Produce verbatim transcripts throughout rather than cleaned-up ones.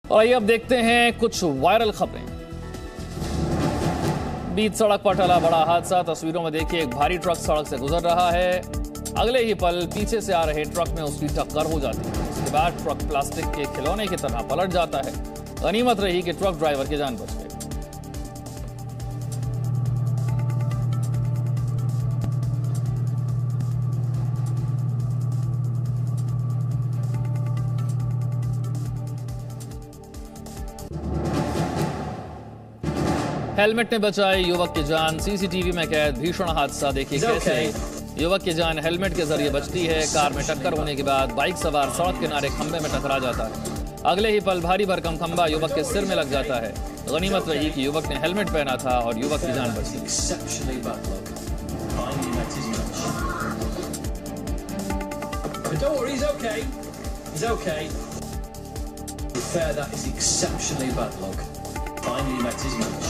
और आइए अब देखते हैं कुछ वायरल खबरें। बीच सड़क पर टला बड़ा हादसा। तस्वीरों में देखिए, एक भारी ट्रक सड़क से गुजर रहा है। अगले ही पल पीछे से आ रहे ट्रक में उसकी टक्कर हो जाती है। इसके बाद ट्रक प्लास्टिक के खिलौने की तरह पलट जाता है। गनीमत रही कि ट्रक ड्राइवर की जान बच गई। हेलमेट ने बचाई युवक की जान। सीसीटीवी में कैद भीषण हादसा। देखिए कैसे युवक की जान हेलमेट के जरिए बचती है। कार में टक्कर होने के बाद बाइक सवार सड़क किनारे खंबे में टकरा जाता है। अगले ही पल भारी भरकम खंबा युवक के सिर में लग जाता है। गनीमत रही कि युवक ने हेलमेट पहना था और युवक की जान बच गई। Finally met his match.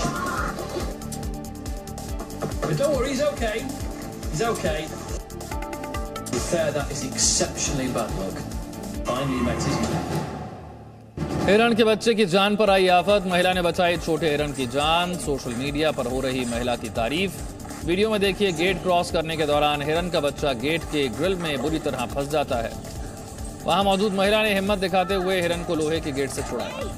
But don't worry, he's okay. He's okay. To be fair, that is exceptionally bad luck. Finally met his match. हिरण के बच्चे की जान पर आई आफत। महिला ने बचाई छोटे हिरण की जान। सोशल मीडिया पर हो रही महिला की तारीफ। वीडियो में देखिए, गेट क्रॉस करने के दौरान हिरण का बच्चा गेट के ग्रिल में बुरी तरह फंस जाता है। वहां मौजूद महिला ने हिम्मत दिखाते हुए हिरण को लोहे के गेट से छुड़ाया।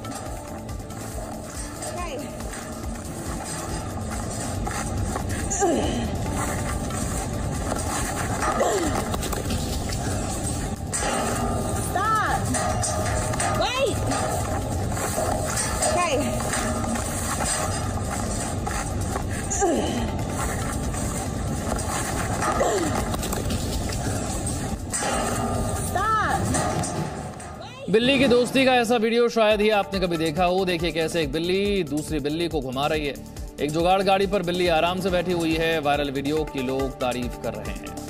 Stop! Wait! Okay. बिल्ली की दोस्ती का ऐसा वीडियो शायद ही आपने कभी देखा हो। देखिए कैसे एक बिल्ली दूसरी बिल्ली को घुमा रही है। एक जुगाड़ गाड़ी पर बिल्ली आराम से बैठी हुई है। वायरल वीडियो की लोग तारीफ कर रहे हैं।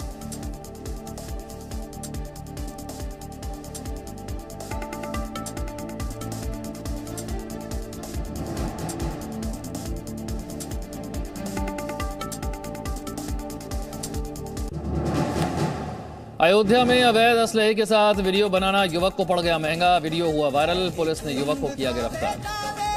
अयोध्या में अवैध असलहे के साथ वीडियो बनाना युवक को पड़ गया महंगा। वीडियो हुआ वायरल। पुलिस ने युवक को किया गिरफ्तार।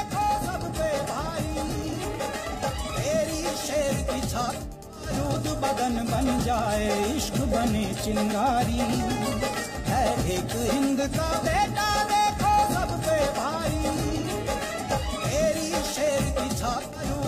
बदन बन जाए इश्क बने चिंगारी है एक हिंद का बेटा देखो सब पे भाई तेरी शेर की छाती